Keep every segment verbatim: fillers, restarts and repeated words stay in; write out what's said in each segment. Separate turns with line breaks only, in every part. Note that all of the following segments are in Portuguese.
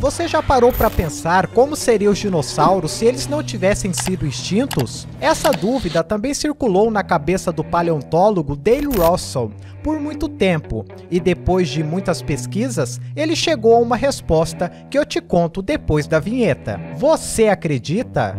Você já parou para pensar como seriam os dinossauros se eles não tivessem sido extintos? Essa dúvida também circulou na cabeça do paleontólogo Dale Russell por muito tempo, e depois de muitas pesquisas, ele chegou a uma resposta que eu te conto depois da vinheta. Você acredita?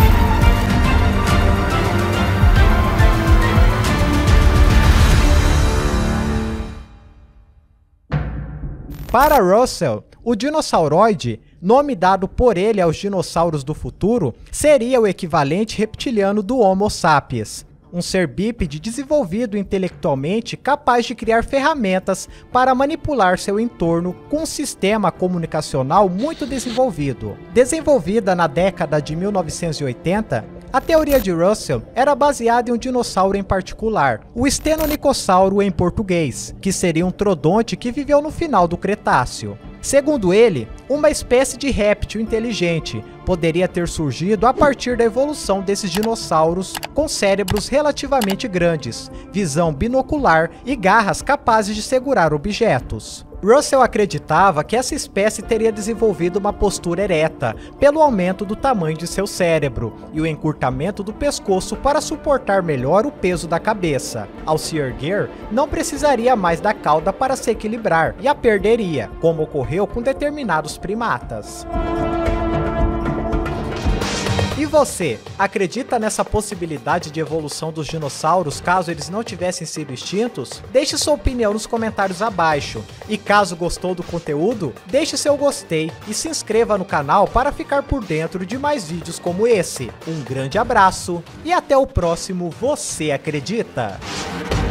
Para Russell, o dinossauroide, nome dado por ele aos dinossauros do futuro, seria o equivalente reptiliano do Homo sapiens, um ser bípede desenvolvido intelectualmente capaz de criar ferramentas para manipular seu entorno com um sistema comunicacional muito desenvolvido. Desenvolvida na década de mil novecentos e oitenta, a teoria de Russell era baseada em um dinossauro em particular, o Stenonychossauro em português, que seria um trodonte que viveu no final do Cretáceo. Segundo ele, uma espécie de réptil inteligente poderia ter surgido a partir da evolução desses dinossauros com cérebros relativamente grandes, visão binocular e garras capazes de segurar objetos. Russell acreditava que essa espécie teria desenvolvido uma postura ereta, pelo aumento do tamanho de seu cérebro e o encurtamento do pescoço para suportar melhor o peso da cabeça. Ao se erguer, não precisaria mais da cauda para se equilibrar e a perderia, como ocorreu com determinados primatas. E você, acredita nessa possibilidade de evolução dos dinossauros caso eles não tivessem sido extintos? Deixe sua opinião nos comentários abaixo. E caso gostou do conteúdo, deixe seu gostei e se inscreva no canal para ficar por dentro de mais vídeos como esse. Um grande abraço e até o próximo Você Acredita?